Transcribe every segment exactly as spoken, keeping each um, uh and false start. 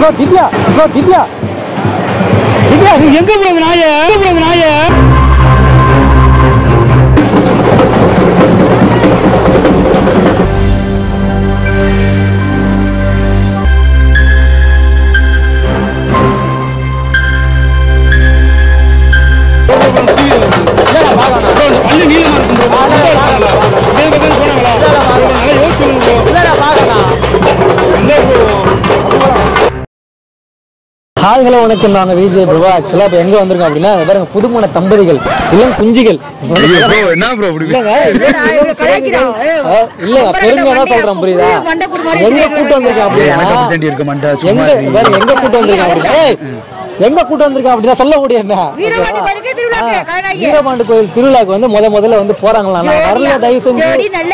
Bro Divya bro Divya Divya நீ எங்க போறது நாயே எங்க போறது நாயே ஹாய் ஹலோ வணக்கம் நாங்கள் விஜய் ப்ரோ ஆக்சுவலாக இப்போ எங்கே வந்திருக்கோம் அப்படின்னா பாருங்க புதுமண தம்பதிகள் இல்லைங்க குஞ்சிகள் என்ன ப்ரோ இல்லைங்க இல்லைங்க பெருமையாக தான் சொல்கிறேன் புரியுதா எங்கே கூட்டம் வந்திருக்கேன் அப்படின்னா எங்கே வேற எங்கே கூட்டம் வந்திருக்கேன் அப்படின்னா எங்க கூட்டம் வந்திருக்கேன் அப்படின்னா சொல்ல முடியும் என்ன வீரபாண்டி கோயில் திருவிழாக்கு வந்து முத முதல்ல வந்து போறாங்களா வரல தயவு செஞ்சு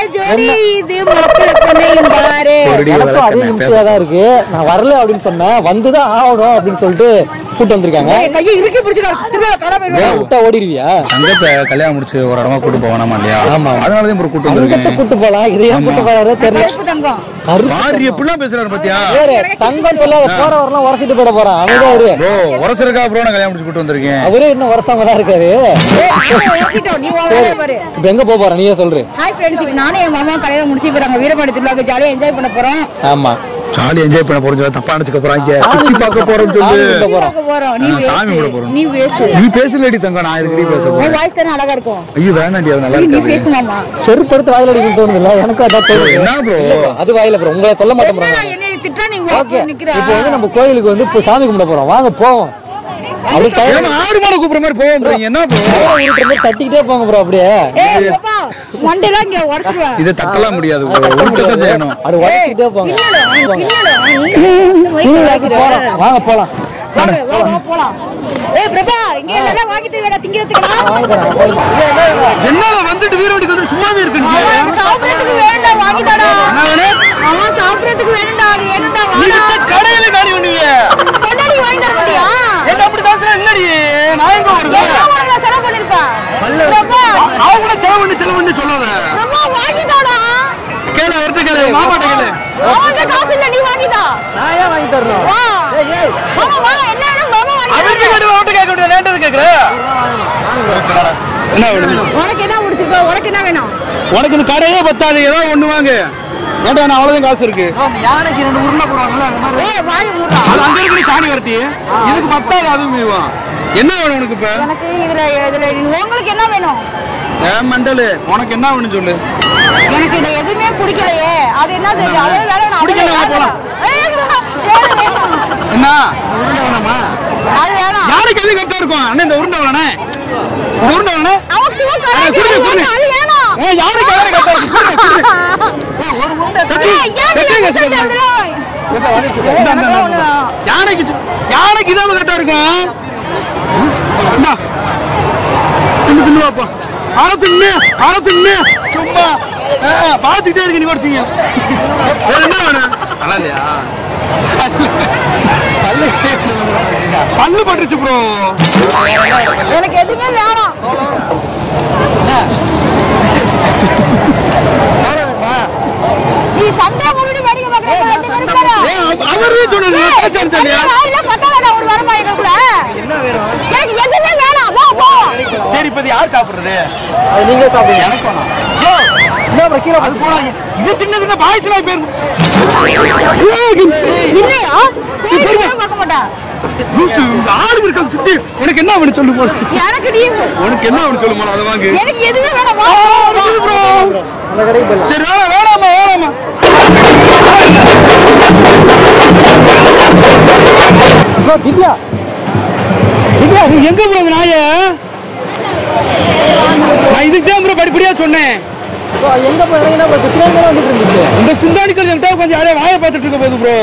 எனக்கும் அதே நிமிஷம் தான் இருக்கு நான் வரல அப்படின்னு சொன்னேன் வந்துதான் ஆகணும் அப்படின்னு சொல்லிட்டு கூட்டு வந்திருக்காங்க விட்டா ஓடிடுவியா அங்கத்தை கல்யாணம் முடிச்சு ஒரு இடமா கூட்டு போவானாமா இல்லையா ஆமா அதனாலதான் ஒரு கூட்டு வந்து கூட்டு போலாம் இதே கூட்டு போறாரு தெரியல எப்படிலாம் பேசுறாரு பாத்தியா தங்கம் சொல்லாத போற வரலாம் உரசிட்டு போட போறான் அவன் அவரு உரசருக்கா ப்ரோ நான் கல்யாணம் முடிச்சு கூட்டு வந்திருக்கேன் அவரே இன்னும் வருஷமா தான் இருக்காரு இப்ப எங்க போக போற நீயே சொல்ற ஹாய் ஃப்ரெண்ட்ஸ் நானே என் மாமா கல்யாணம் முடிச்சு போறாங்க வீரபாண்டி திருவிழாக்கு ஜாலியா என்ஜாய் பண்ண போறோம் ஆமா ஜாலியா என்ஜாய் பண்ண போறோம் தப்பா நினைச்சுக்க போறாங்க சுத்தி பார்க்க போறோம் சொல்லு நீ சாமி கூட போறோம் நீ பேசு நீ பேசலடி தங்க நான் இதுக்கு பேச போறேன் உன் வாய்ஸ் தான அழகா இருக்கும் ஐயோ வேணாண்டி அது நல்லா இருக்காது நீ பேசு மாமா செருப்பு எடுத்து வாயில அடிக்க தோணுதுல எனக்கு அதான் தோணுது என்ன ப்ரோ அது வாயில ப்ரோ உங்களை சொல்ல மாட்டேன் ப்ரோ என்னை திட்டா நீ ஓகே நிக்கறா இப்போ வந்து நம்ம கோயிலுக்கு வந்து சாமி கும்பிட போறோம் வாங்க போவோம் அப்படி டைம் ஆடு மாடு கூப்பிடுற மாதிரி போவோம் என்ன ப்ரோ ஊருக்குள்ள தட்டிக்கிட்டே போங்க ப்ரோ அப்படியே ஏய் பாப்பா மண்டல இங்க உடைச்சிடுவா இத தட்டலாம் முடியாது உருட்டத செய்யணும் அது உடைச்சிட்டே போங்க வாங்க போலாம் வாங்க வாங்க போலாம் ஏய் பிரபா இங்க எல்லாம் வாங்கி தருவடா திங்கிறதுக்கு என்னல வந்துட்டு வீரோடிக்கு வந்து சும்மாவே இருக்கு நீ சாப்பிறதுக்கு வேண்டா வாங்கி தடா மாமா சாப்பிறதுக்கு வேண்டா அது வேண்டா வாடா கடையில காணி பண்ணுவீங்க கொண்டாடி வாங்கி தர முடியா என்ன அப்படி பேசுற என்னடி நான் எங்க வருது நான் செலவு பண்ணிருப்பா பிரபா அவ கூட செலவு பண்ணி செலவு பண்ணி சொல்லாத பிரபா வாங்கி தடா கேள வரது கேள மாமாட்ட கேள அவன்கிட்ட காசு இல்ல நீ வாங்கி தா நான் ஏன் வாங்கி தரணும் வா ஏய் ஏய் மாமா வா என்ன வேணும் மாமா வாங்கி அவன்கிட்ட கேடு அவன்கிட்ட கேட்க கூடாது வேண்டது கேக்குற என்ன வேணும் உனக்கு என்ன முடிச்சிருக்க உனக்கு என்ன வேணும் உனக்கு இந்த கடையே பத்தாது ஏதோ ஒண்ணு வாங்க ஏண்டா நான் அவ்வளவுதான் காசு இருக்கு அந்த யானைக்கு ரெண்டு உருளை போடுவாங்கல அந்த மாதிரி ஏய் வாய் மூடுடா அது அங்க இருக்கு சாணி வரட்டி இதுக்கு பத்தாது அதுவும் மீவா என்ன வேணும் உனக்கு இப்ப எனக்கு இதுல இதுல உங்களுக்கு என்ன வேணும் ஏ மண்டல உனக்கு என்ன வேணும் சொல்லு எனக்கு இது எதுவுமே பிடிக்கலையே அது என்னது அதே வேற நான் பிடிக்கல போலாம் என்ன உருண்டை வேணுமா அது வேணாம் யாருக்கு எது கரெக்டா இருக்கும் அண்ணா இந்த உருண்டை வேணே இந்த உருண்டை வேணே அவக்கு சும்மா கரெக்ட் அது வேணாம் ஏ யாருக்கு எது கரெக்டா இருக்கும் ஒரு உருண்டை கட்டுங்க சொல்லுங்க யானைக்கு யானைக்கு இதான் கரெக்டா இருக்கும் அண்ணா தின்னு தின்னு பாப்பா அரத்துன்னு அரத்துன்னு சும்மா பாத்துக்கிட்டே இருக்கு நீ ஒருத்தீங்க என்ன வேணும் நல்லா இல்லையா பல்லு பட்டுருச்சு ப்ரோ எனக்கு எதுவுமே வேணாம் நீ சந்தா முடி வடிக பாக்குற ரெண்டு பேரும் பாரு அவரே சொன்னாரு பேசணும் சொன்னியா இல்ல பத்தலடா ஒரு வாரம் ஆயிடும்ல என்ன வேணும் எனக்கு எதுவுமே வேணாம் வா போ சரி இப்ப யார் சாப்பிடுறது அது நீங்க சாப்பிடுங்க எனக்கு வேணாம் என்ன ப்ரோ கீழ அது போறாங்க இது தின்ன தின்ன பாய்ஸ்லாம் பேர் இல்லையா பார்க்க மாட்டா ஆடு இருக்க சுத்தி உனக்கு என்ன வேணும் சொல்லு போல எனக்கு நீ உனக்கு என்ன வேணும் சொல்லு போல அத வாங்கு எனக்கு எதுவுமே வேணாம் வா ப்ரோ அந்த கடைக்கு போலாம் சரி வேணாம் வேணாமா வேணாமா ப்ரோ திவ்யா திவ்யா நீ எங்க போறது நாயே நான் இதுக்கு தான் ப்ரோ படிப்படியா சொன்னேன் ப்ரோ எங்க போறீங்கன்னா ப்ரோ திவ்யா வந்துட்டு இருந்துச்சு இந்த குந்தாணிக்கல் என்கிட்ட கொஞ்சம் யாரையா வாயை பார்த்துட்டு இருக்க போகுது ப்ரோ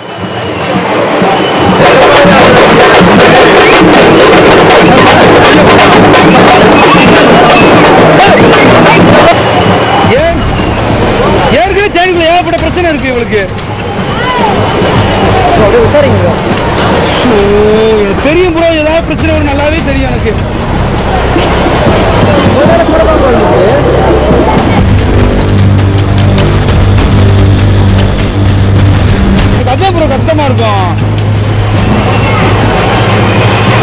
ஏன் ஏற்கனவே தேனிக்குள்ள ஏகப்பட்ட பிரச்சனை இருக்கு இவளுக்கு விசாரிங்க தெரியும் ப்ரோ ஏதாவது பிரச்சனை வரும் நல்லாவே தெரியும் எனக்கு அதான் ப்ரோ கஷ்டமா இருக்கும்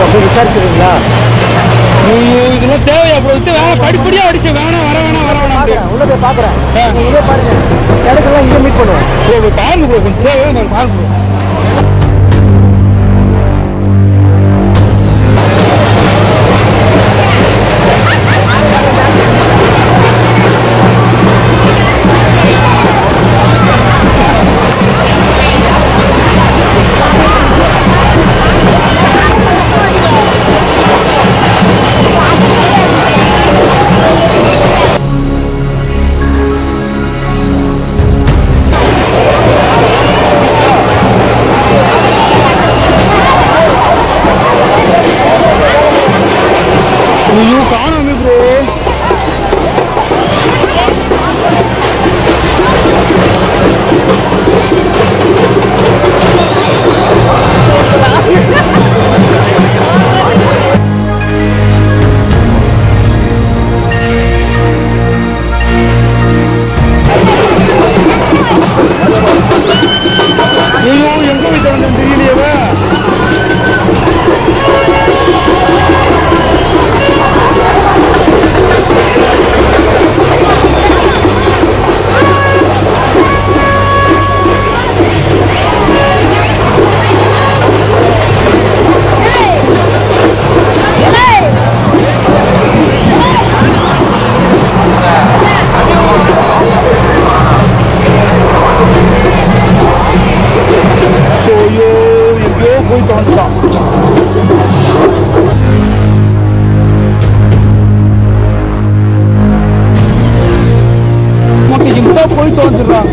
போய் விசாரிச்சிருக்கீங்களா? இதெல்லாம் தேவையா ப்ரோ? இது வேணா படிப்படியா அடிச்சு வேணாம் வர வேணாம் வர வேணாம் உள்ள போய் பாக்குறேன். இதே பாருங்க, இடத்துலாம் இங்கே மீட் பண்ணுவோம். ப்ரோ பாருங்க ப்ரோ, கொஞ்சம் தேவையா நான் பாருங்க ப்ரோ. ஐயோ காணாமே ப்ரோ. ஐயோ எங்க போயிட்டு தெரியலையே. போய் தொலைஞ்சிட்டான். மக்கள் எங்க போய் தொலைஞ்சிடறான்.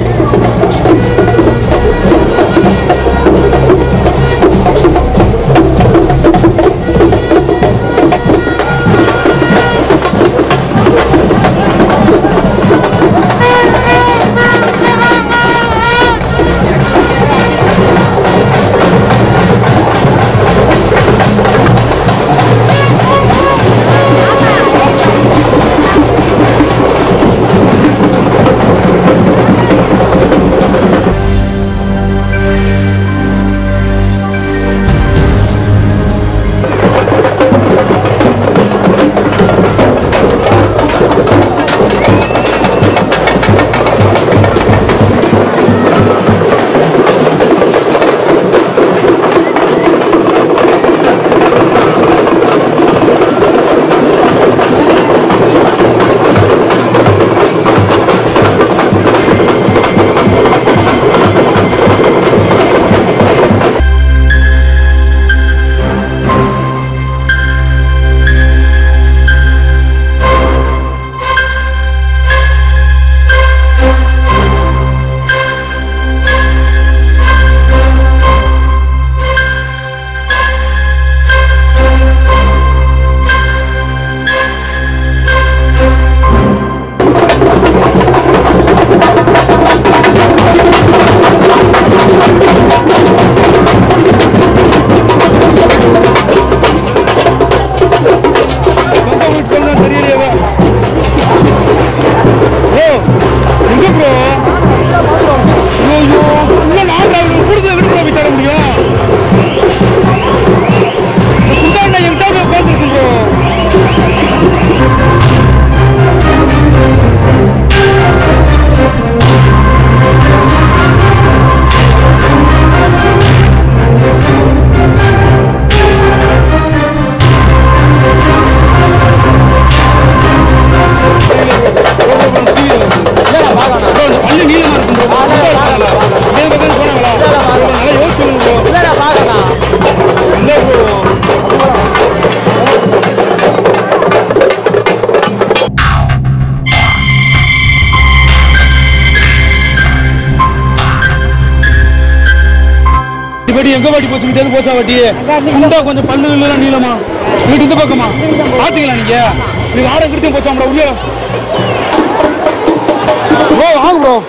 எங்க வாட்டி போச்சு கிட்ட போச்சா வாட்டி இந்த கொஞ்சம் பல்லு இல்லலாம் நீளமா வீட்டு இந்த பக்கமா பாத்தீங்களா நீங்க நீங்க ஆட கிட்டே போச்சாம்டா உள்ள ஓ வாங்க ப்ரோ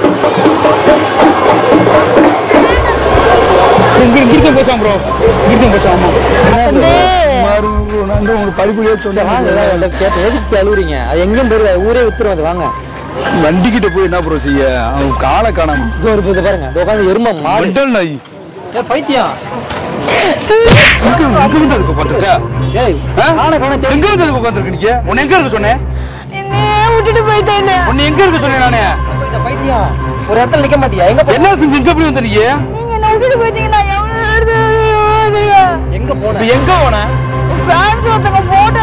இங்க கிட்டே போச்சாம் ப்ரோ கிட்டே போச்சா ஆமா மாறு நான் உங்களுக்கு படிப்புலயே சொன்னேன் வாங்க கேட்ட எதுக்கு அழுறீங்க அது எங்க போறீங்க ஊரே வித்துறோம் வாங்க வண்டி கிட்ட போய் என்ன ப்ரோ செய்ய அவன் காலை காணாம இதோ ஒரு பாருங்க உட்கார்ந்து எருமை மாடு நாய் ஏ பைத்தியம் எங்க வந்து அதுக்கு உட்காந்துருக்க? ஏய் எங்க வந்து அதுக்கு உட்காந்துருக்கு நீங்க? உன்னை எங்க இருக்க சொன்னேன்? விட்டுட்டு போயிட்டேன். உன்னை எங்க இருக்க சொன்னேன் நானே? பைத்தியம் ஒரு இடத்துல நிக்க மாட்டியா? எங்க என்ன செஞ்சு எங்க எப்படி வந்த நீ? நீங்க என்ன விட்டுட்டு போயிட்டீங்களா? எங்க போன? எங்க போன? ஃபேன்ஸ் ஒருத்தங்க போட்டோ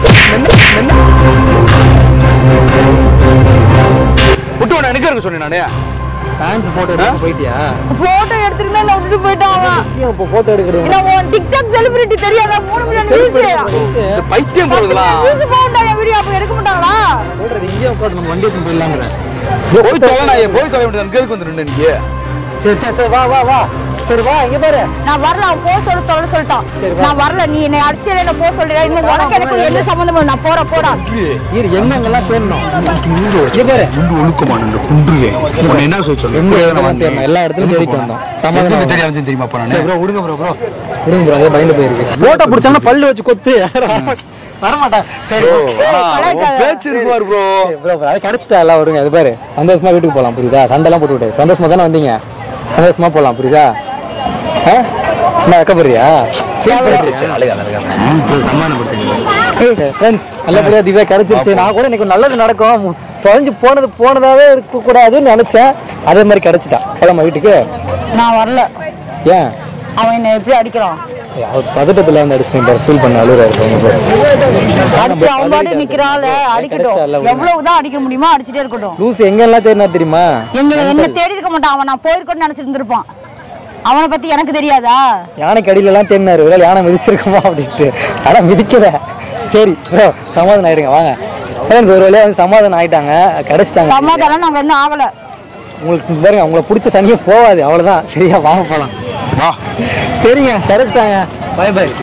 விட்டு உன்னை எங்க இருக்க சொன்னேன் நானே? ஃபேன்ஸ் போட்டோ எடுக்க போயிட்டியா? போட்டோ எடுத்துட்டு நான் விட்டுட்டு போயிட்டான் அவன். இப்போ போட்டோ எடுக்கறீங்க. நான் உன் டிக்டாக் செலிபிரிட்டி தெரியாதா? மூணு மில்லியன் வியூஸ். பைத்தியம் போகுதுடா. வியூஸ் போட்டா என் வீடியோ அப்ப எடுக்க மாட்டாங்களா? சொல்றது இங்கே உட்கார்ந்து நம்ம வண்டி எடுத்து போயிடலாம்ங்கற. போய் தொலைடா, போய் தொலை வேண்டியது. அங்க இருக்கு வந்து நின்னு நீங்க. சரி சரி வா வா வா. சரி வா இங்க பாரு. நான் வரல, அவன் போ சொல்ல தொலை சொல்லிட்டான். நான் வரல, நீ என்னை அடிச்சல என்ன போ சொல்றீங்க. இன்னும் உனக்கு எனக்கு என்ன சம்பந்தம்? நான் போற போடா. இரு எங்க எங்கலாம் தேடணும். இங்க பாரு. குண்டு ஒழுக்கமான இந்த குண்டுவே. உன்னை என்ன சொல்ல சொல்ல? எங்க எங்கலாம் தேடணும். எல்லா இடத்துலயும் தேடிட்டு வந்தோம். சமாதானம் தெரியா வந்து தெரியுமா போறானே? சரி ப்ரோ விடுங்க ப்ரோ ப்ரோ. விடுங்க ப்ரோ. அதே பயந்து போயிருக்கு. போட்டோ புடிச்சானா பல்லு வச்சு கொத்து. வர மாட்டா. சரி பேச்சு இருக்குவார் ப்ரோ. ப்ரோ ப்ரோ அது கிடைச்சிட்டா எல்லாம் வருங்க. அது பாரு. சந்தோஷமா வீட்டுக்கு போலாம் புரியுதா? சண்டெல்லாம் போட்டு விட்டு. சந்தோஷமா தானே வந்தீங்க? சந்தோஷமா போலாம் புரியுதா? என்ன வைக்கப்படுறியா? நல்லபடியா திவ்யா கிடைச்சிருச்சு. நான் கூட இன்னைக்கு நல்லது நடக்கும், தொலைஞ்சு போனது போனதாவே இருக்க கூடாதுன்னு நினைச்சேன். அதே மாதிரி கிடைச்சிட்டா. போலாமா வீட்டுக்கு? நான் வரல. ஏன் அவன் என்ன எப்படி அடிக்கிறான்? அவர் பதட்டத்துல வந்து அடிச்சுட்டு ஃபீல் பண்ண அழுகுறாரு. அடிச்சு அவன் பாட்டு நிக்கிறாள். அடிக்கட்டும், எவ்வளவுதான் அடிக்க முடியுமோ அடிச்சுட்டே இருக்கட்டும். லூஸ் எங்க எல்லாம் தேடினா தெரியுமா? எங்க என்ன தேடி இருக்க மாட்டான். அவன் நான் போயிருக்கோன்னு நினைச்சிட்டு இருந்திருப்பான். அவனை பத்தி எனக்கு தெரியாதா? யானை கடியில எல்லாம் தேடினாரு. ஒரு யானை மிதிச்சிருக்குமா அப்படின்ட்டு. ஆனா மிதிக்கல. சரி ப்ரோ சமாதானம் ஆயிடுங்க வாங்க. ஃப்ரெண்ட்ஸ் ஒரு வழியா வந்து சமாதானம் ஆயிட்டாங்க, கிடைச்சிட்டாங்க. சமாதானம் நாங்க இன்னும் ஆகல. உங்களுக்கு பாருங்க உங்களை பிடிச்ச தனியாக போகாது, அவ்வளோதான். சரியா வாங்க போகலாம். வா சரிங்க கிடைச்சிட்டாங்க. By by.